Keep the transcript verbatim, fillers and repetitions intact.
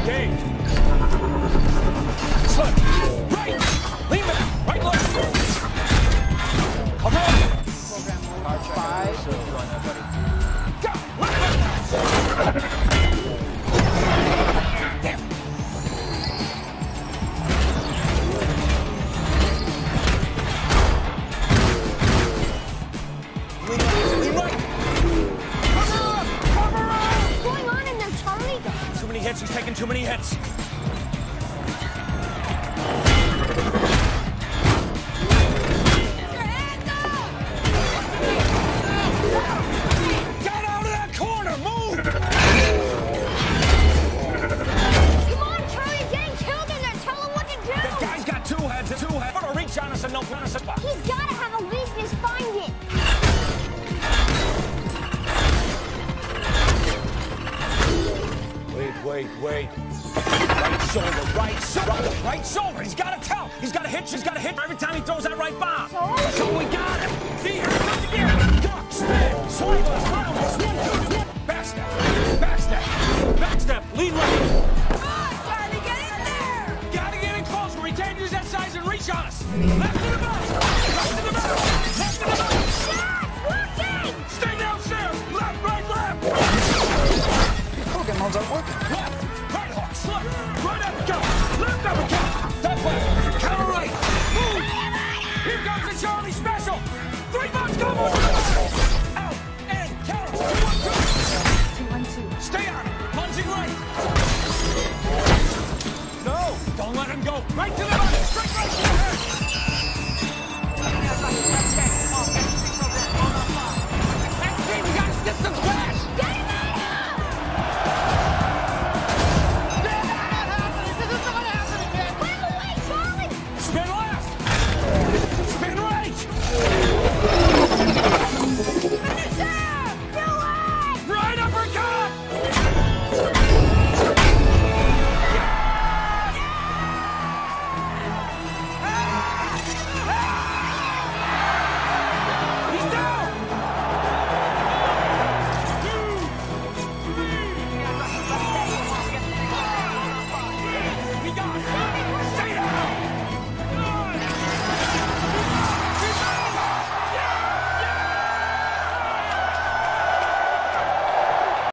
Engage. Slip. Right. Lean back. Right leg. Cover up. Program five. Go. Left leg. Damn. Lean right. Lean right. Cover up. Cover up. What's going on in there, Charlie? Too many hits. He's taking too many hits. Get out of that corner! Move! Come on, Charlie, you're getting killed in there. Tell him what to do. This guy's got two heads. Two heads. Put a reach on us and no on us. He's got to have a weakness. Find it. Wait, wait, wait. Right shoulder, right shoulder, right shoulder. He's got to tell. He's got to hit. He's got to hit every time he throws that right bomb. So? So we got him. See, here he comes again. Duck, spin, swivel, round, swim, swim. Backstep, backstep, backstep. Lead right. Come on, Charlie, get in there. Gotta get in close where he can't use that size and reach on us. Left to the back. Right to the back. Left to the back. Shot! Working! Stay downstairs. Left, right, left. Program modes aren't working. Left, right hook, slip, right uppercut, left uppercut, that left, counter right, move. Here comes the Charlie special. Three bucks, go on. Out, in, counter, two, one, two. Two, one, two. Stay on him, plunging right. No, don't let him go. Right to the body, straight right to the head. Next team, we gotta stick some fast.